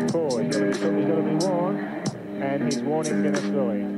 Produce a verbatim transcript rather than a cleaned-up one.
four. He's got to be, he's got to be warned, and his warning's going to throw him.